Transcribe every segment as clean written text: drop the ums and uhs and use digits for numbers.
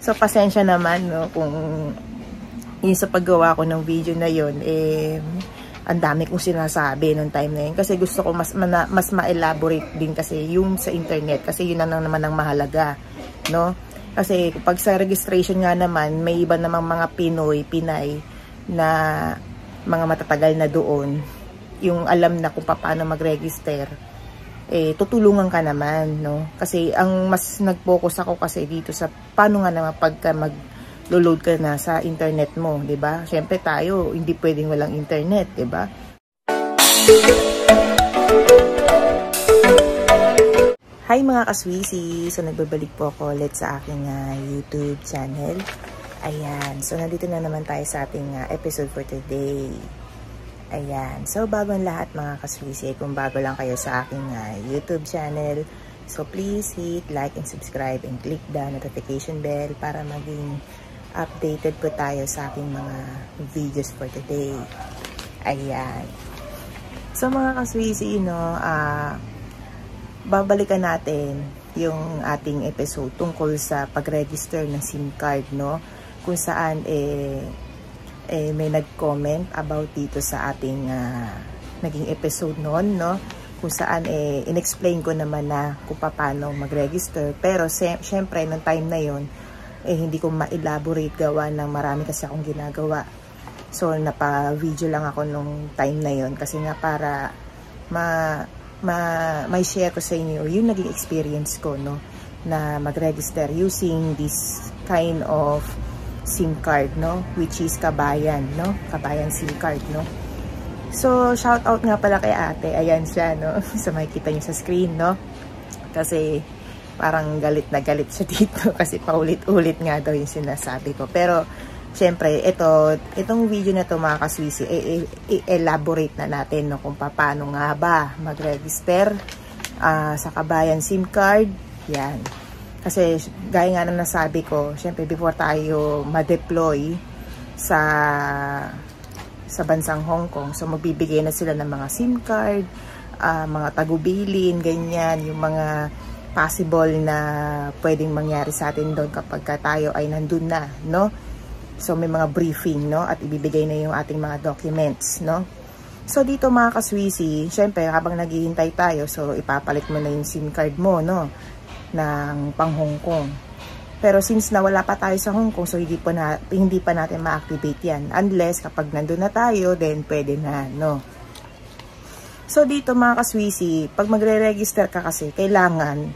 So, pasensya naman, no, kung yung sa paggawa ko ng video na yun, ang dami kong sinasabi nung time na yun. Kasi gusto ko mas ma-elaborate din kasi yung sa internet. Kasi yun na naman ang mahalaga, no? Kasi pag sa registration nga naman, may iba namang mga Pinay na mga matatagal na doon. Yung alam na kung paano mag-register, tutulungan ka naman, no? Kasi ang mas nag-focus ako kasi dito sa paano nga naman pagka mag-load ka na sa internet mo, 'di ba? Syempre tayo hindi pwedeng walang internet, 'di ba? Hi mga kaswisi! So nagbabalik po ako ulit sa aking YouTube channel. Ayan, so nandito na naman tayo sa ating episode for today. Ayan, so bago ang lahat mga kaswisi, kung bago lang kayo sa aking YouTube channel, so please hit like and subscribe and click the notification bell para maging updated po tayo sa aking mga videos for today. Ayan. So mga kaswisi, babalikan natin yung ating episode tungkol sa pag-register ng SIM card, no? Kung saan may nag-comment about dito sa ating naging episode noon, no? Kung saan in-explain ko naman na kung paano mag-register. Pero syempre, nung time na yon hindi ko ma-elaborate gawa ng marami kasi akong ginagawa. So, napa-video lang ako nung time na yon kasi nga para may share ko sa inyo yung naging experience ko, no? Na mag-register using this kind of SIM card, no? Which is Kabayan, no? Kabayan SIM card, no? So, shout out nga pala kay ate. Ayan siya, no? So, makikita niyo sa screen, no? Kasi, parang galit na galit siya dito. Kasi paulit-ulit nga daw yung sinasabi ko. Pero, syempre, itong video na to mga kaswisi, i-elaborate na natin, no? Kung paano nga ba mag-register sa Kabayan SIM card. Yan. Kasi gaya nga na nasabi ko, syempre before tayo ma-deploy sa bansang Hong Kong, so magbibigay na sila ng mga SIM card, mga tagubilin, ganyan, yung mga possible na pwedeng mangyari sa atin doon kapag tayo ay nandun na, no? So may mga briefing, no? At ibibigay na yung ating mga documents, no? So dito mga kaswisi, syempre habang naghihintay tayo, so ipapalit mo na yung SIM card mo, no? Ng pang Hong Kong. Pero since nawala pa tayo sa Hong Kong, so hindi pa natin ma-activate yan. Unless kapag nandun na tayo, then pwede na, no? So dito mga kaswisi, pag magre-register ka kasi, kailangan,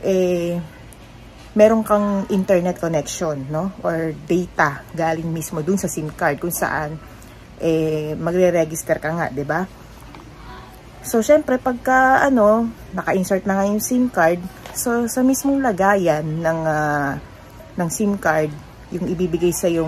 meron kang internet connection, no? Or data galing mismo dun sa SIM card kung saan, magre-register ka nga, 'di ba? So, syempre, pagka, naka-insert na nga yung SIM card, so, sa mismong lagayan ng SIM card, yung ibibigay sa yung,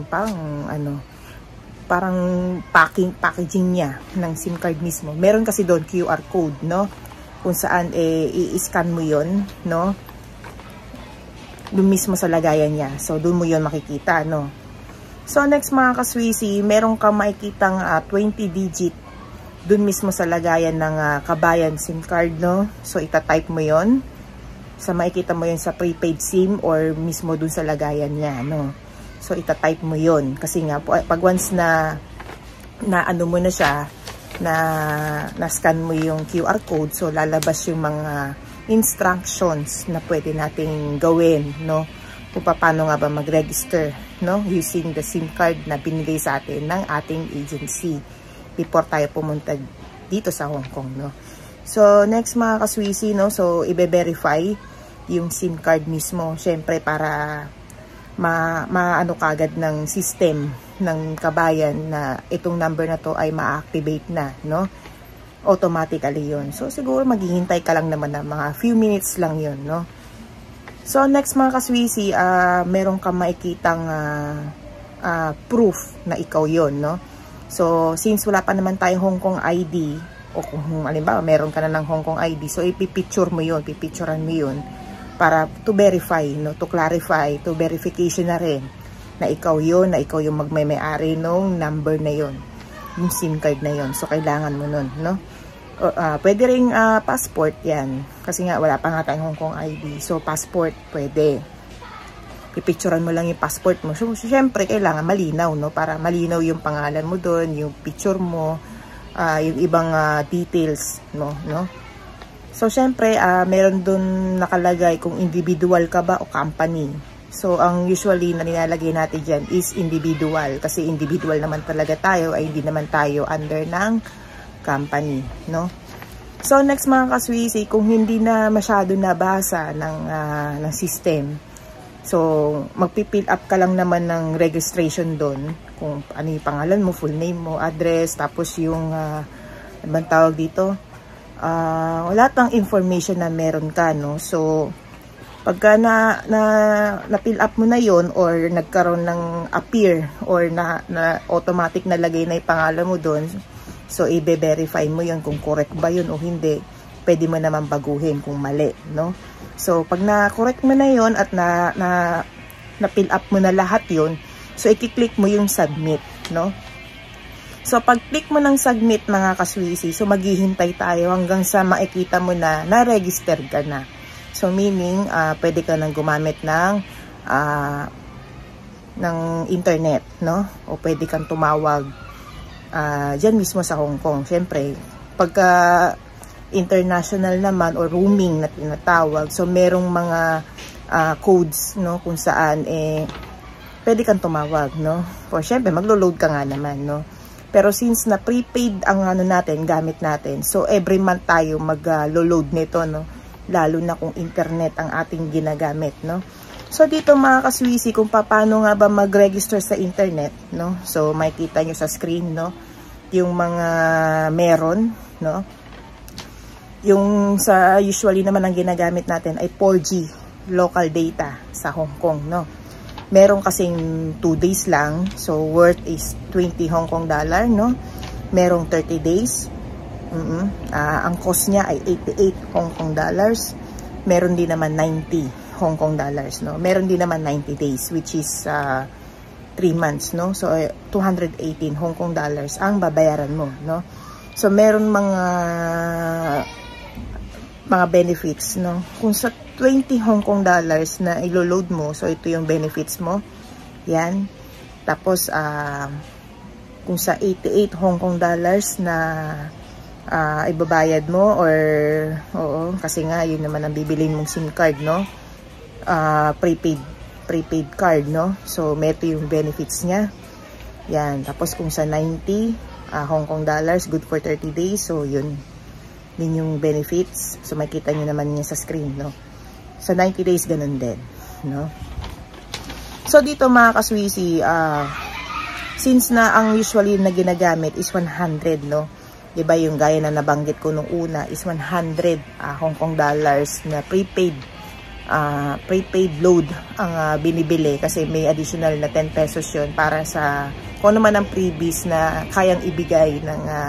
parang packaging niya ng SIM card mismo. Meron kasi doon QR code, no? Kung saan, i-scan mo yun, no? Doon mismo sa lagayan niya. So, doon mo yun makikita, no? So, next mga kaswisi, meron kang makikitang 20-digit dun mismo sa lagayan ng Kabayan SIM card, no? So, itatype mo yon. So, makikita mo yun sa prepaid SIM or mismo dun sa lagayan niya, no? So, itatype mo yon. Kasi nga, pag once na ano mo na siya, na-scan mo yung QR code, so, lalabas yung mga instructions na pwede nating gawin, no? Kung paano nga ba mag-register, no? Using the SIM card na binigay sa atin ng ating agency before tayo pumunta dito sa Hong Kong, no? So, next mga kaswisi, no? So, i-verify yung SIM card mismo. Syempre, para maano kagad ng system ng Kabayan na itong number na to ay ma-activate na, no? Automatically yun. So, siguro maghihintay ka lang naman na mga few minutes lang yun, no? So, next mga kaswisi, meron kang makikitang proof na ikaw yun, no? So, since wala pa naman tayong Hong Kong ID, o kung halimbawa meron ka na ng Hong Kong ID, so ipipicturean mo yun para to verify, no, to clarify, to verification na rin na ikaw yun, na ikaw yung magmay-ari nung number na yun, yung SIM card na yun. So, kailangan mo nun, no? Pwede ring passport yan, kasi nga wala pa nga tayong Hong Kong ID, so passport pwede. pipicturean mo lang yung passport mo. So, syempre, kailangan malinaw, no? Para malinaw yung pangalan mo doon, yung picture mo, yung ibang details, no? So, syempre, meron doon nakalagay kung individual ka ba o company. So, ang usually na nilalagay natin dyan is individual. Kasi individual naman talaga tayo, ay hindi naman tayo under ng company, no? So, next mga kaswisi, kung hindi na masyado nabasa ng system, so, magpipill up ka lang naman ng registration doon, kung ano yung pangalan mo, full name mo, address, tapos yung, ano tawag dito, lahat ng information na meron ka, no? So, pagka na-fill up mo na yon or nagkaroon ng appear or na automatic na lagay na yung pangalan mo doon, so, i-verify mo yun kung correct ba yun o hindi. Pwede mo naman baguhin kung mali, no? So, pag na-correct mo na yun at na-fill up mo na lahat yun, so, i-click mo yung submit, no? So, pag click mo ng submit, mga kaswisi, so, maghihintay tayo hanggang sa makikita mo na na-register ka na. So, meaning, pwede ka nang gumamit ng internet, no? O pwede kang tumawag dyan mismo sa Hong Kong. Siyempre, pagka international naman or roaming na tinatawag, so merong mga codes, no, kung saan pwede kang tumawag, no? O siyempre, maglo-load ka nga naman, no? Pero since na prepaid ang ano natin, gamit natin, so every month tayo mag-load nito, no? Lalo na kung internet ang ating ginagamit, no? So, dito mga kaswisi, kung paano nga ba mag-register sa internet, no? So, makikita nyo sa screen, no? Yung mga meron, no? Yung sa usually naman ang ginagamit natin ay 4G local data sa Hong Kong, no? Meron kasing 2 days lang, so worth is 20 Hong Kong dollar, no? Merong 30 days. Ang cost niya ay 88 Hong Kong dollars. Meron din naman 90 Hong Kong dollars, no? Meron din naman 90 days, which is 3 months, no? So, 218 Hong Kong dollars ang babayaran mo, no? So, meron mga benefits, no? Kung sa 20 Hong Kong dollars na ilo-load mo, so ito yung benefits mo. Yan. Tapos, kung sa 88 Hong Kong dollars na ibabayad mo or, oo, kasi nga, yun naman ang bibilin mong SIM card, no? Prepaid card, no? So, meto yung benefits niya. Yan. Tapos, kung sa 90 Hong Kong dollars, good for 30 days. So, yun. Din yung benefits. So, makikita nyo naman niya sa screen, no? Sa 90 days, ganun din, no? So, dito mga kaswisi, since na ang usually na ginagamit is 100, no? Diba yung gaya na nabanggit ko nung una is 100 Hong Kong dollars na prepaid load ang binibili kasi may additional na 10 pesos yun para sa kung naman ang freebies na kayang ibigay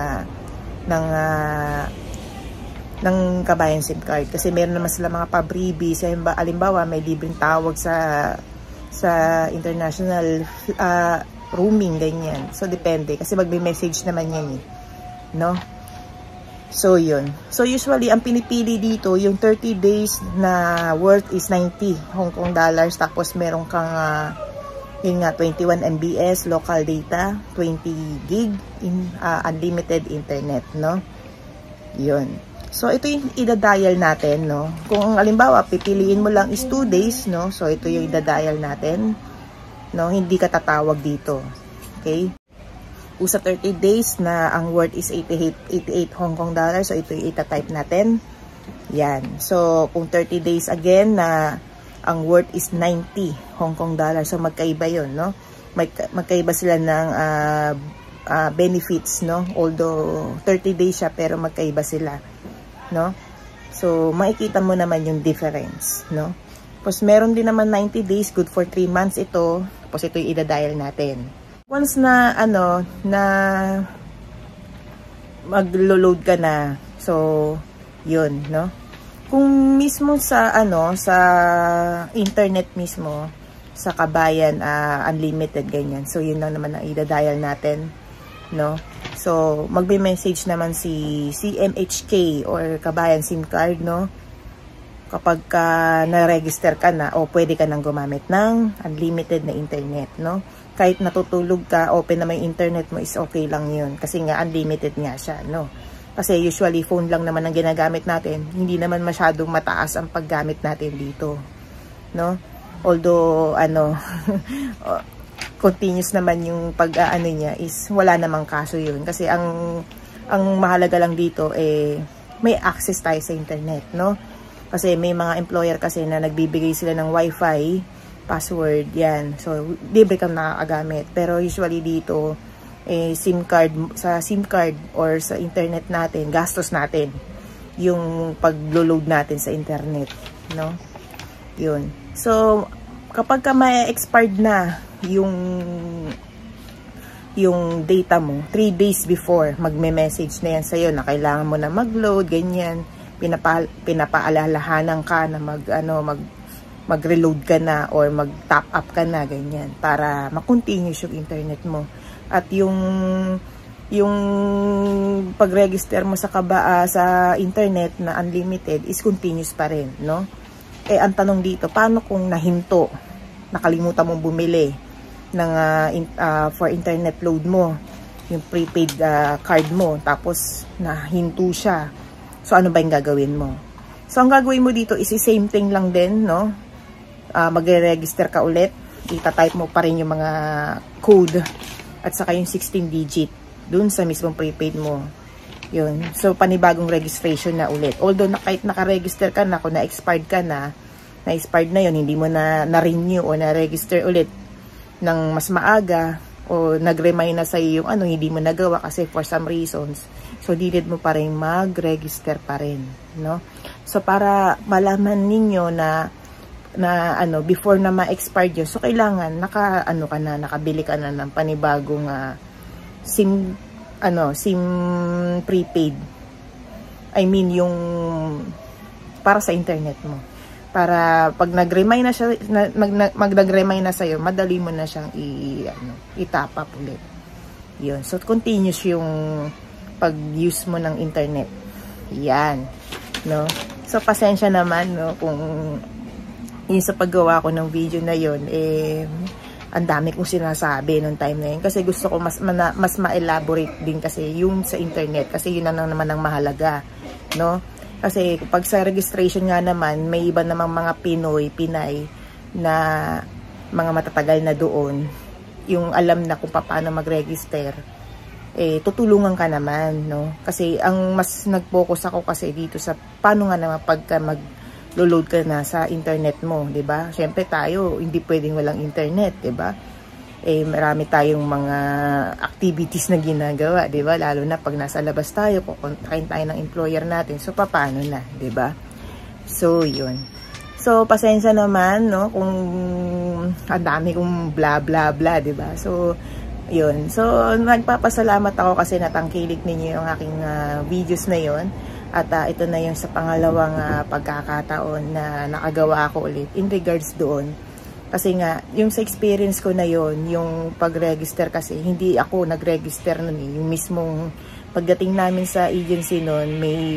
ng kabayan SIM card kasi meron naman sila mga pa-freebies. Halimbawa may libreng tawag sa international roaming, ganyan. So depende kasi magbe-message naman yan, no? So, yun. So, usually, ang pinipili dito, yung 30 days na worth is 90 Hong Kong dollars. Tapos, meron kang, yun nga, 21 MBS local data, 20 gig unlimited internet, no? Yun. So, ito yung idadial natin, no? Kung, alimbawa, pipiliin mo lang is 2 days, no? So, ito yung idadial natin, no? Hindi ka tatawag dito. Okay? Kung sa 30 days na ang worth is 88 Hong Kong dollars, so ito yung ita-type natin. Yan. So, kung 30 days again na ang worth is 90 Hong Kong dollars, so magkaiba yun, no? Magkaiba sila ng benefits, no? Although 30 days siya, pero magkaiba sila, no? So, makikita mo naman yung difference, no? Tapos, meron din naman 90 days, good for 3 months ito. Tapos, ito yung ida-dial natin. Once na, na maglo-load ka na, so, yun, no? Kung mismo sa, sa internet mismo, sa kabayan, unlimited, ganyan. So, yun lang naman ang ida-dial natin, no? So, magbe-message naman si CMHK or kabayan SIM card, no? kapag na-register ka na, o pwede ka nang gumamit ng unlimited na internet, no? Kahit natutulog ka, open naman yung internet mo, is okay lang yun. Kasi nga, unlimited nga siya, no? Kasi usually, phone lang naman ang ginagamit natin. Hindi naman masyadong mataas ang paggamit natin dito, no? Although, continuous naman yung pag-ano niya, is wala namang kaso yun. Kasi ang mahalaga lang dito, may access tayo sa internet, no? Kasi may mga employer kasi na nagbibigay sila ng wifi, password, yan. So, libre kang nakakagamit. Pero usually dito, SIM card, sa SIM card or sa internet natin, gastos natin yung pag-load natin sa internet, no? Yun. So, kapag ka may expired na yung data mo, 3 days before, magme-message na yan sa'yo na kailangan mo na mag-load, ganyan. Pinapaalalahanan ka na mag-reload ka na or mag-top up ka na, ganyan, para ma-continuous yung internet mo. At yung pag-register mo sa internet na unlimited is continuous pa rin, no? Ang tanong dito, paano kung nahinto, nakalimutan mong bumili ng for internet load mo, yung prepaid card mo, tapos nahinto siya? So, ano ba yung gagawin mo? So, ang gagawin mo dito is the same thing lang din, no? Magre-register ka ulit. Ita-type mo pa rin yung mga code at saka yung 16-digit dun sa mismong prepaid mo. Yun. So, panibagong registration na ulit. Although, kahit naka-register ka na, kung na-expired ka na-expired na yun, hindi mo na-renew o na-register ulit ng mas maaga, o nag-remind na sa'yo yung hindi mo nagawa kasi for some reasons. So, needed mo pa rin mag-register pa rin, no? So, para malaman ninyo na before na ma-expired yun, so, kailangan, nakabili ka na ng panibagong SIM prepaid. I mean, yung para sa internet mo. Para pag nag-remind na siya, mag-remind na sa'yo, madali mo na siyang i-top up ulit. Yun. So, continuous yung pag-use mo ng internet. Yan. No? So, pasensya naman, no, kung yun sa paggawa ko ng video na yun, ang dami kong sinasabi nung time na yun. Kasi gusto ko mas ma-elaborate din kasi yung sa internet. Kasi yun na naman ang mahalaga. No? Kasi pag sa registration nga naman, may iba namang mga Pinay na mga matatagal na doon. Yung alam na kung paano mag-register, tutulungan ka naman, no? Kasi ang mas nag-focus ako kasi dito sa paano nga naman pagka mag-load ka na sa internet mo, 'di ba? Syempre tayo, hindi pwedeng walang internet, 'di ba? Marami tayong mga activities na ginagawa, 'di ba? Lalo na pag nasa labas tayo, kukontakin tayo ng employer natin. So paano na, 'di ba? So 'yun. So pasensya naman, no, kung ang dami kong bla bla bla, 'di ba? So 'yun. So nagpapasalamat ako kasi natangkilik ninyo yung aking videos na 'yon. At ito na yung sa pangalawang pagkakataon na nakagawa ako ulit in regards doon. Kasi nga, yung sa experience ko na yon, yung pag-register kasi, hindi ako nag-register nun eh. Yung mismong pagdating namin sa agency nun,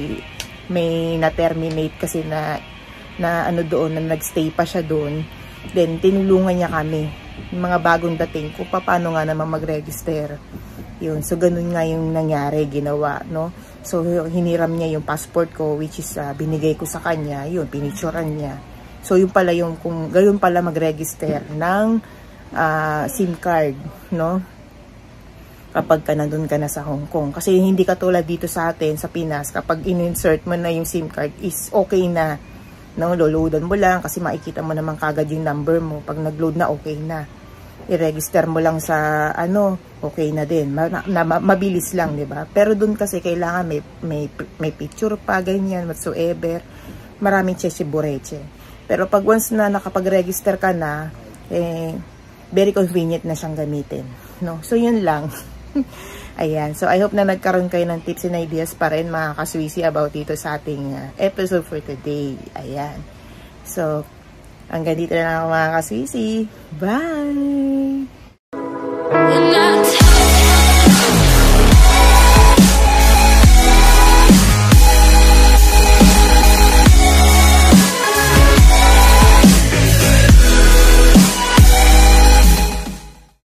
may na-terminate kasi na doon, na nag-stay pa siya doon. Then, tinulungan niya kami, yung mga bagong dating, kung paano nga naman mag-register. Yun, so ganun nga yung nangyari, ginawa, no? So, hiniram niya yung passport ko, which is binigay ko sa kanya, yun, pinicturean niya. So, yun pala yung, kung gayon pala mag-register ng SIM card, no? Kapag ka nandun ka na sa Hong Kong. Kasi hindi katulad dito sa atin, sa Pinas, kapag in-insert mo na yung SIM card, is okay na. No? Loloadan mo lang kasi makikita mo naman kagad yung number mo. Pag nag-load na, okay na. I-register mo lang sa, okay na din. Mabilis lang, di ba? Pero dun kasi kailangan may picture pa, ganyan, whatsoever. Maraming cheche-bureche. Pero pag once na nakapag-register ka na, very convenient na siyang gamitin. No? So, yun lang. Ayan. So, I hope na nagkaroon kayo ng tips and ideas pa rin mga kaswisi about dito sa ating episode for today. Ayan. So, hanggang dito na lang mga kaswisi. Bye!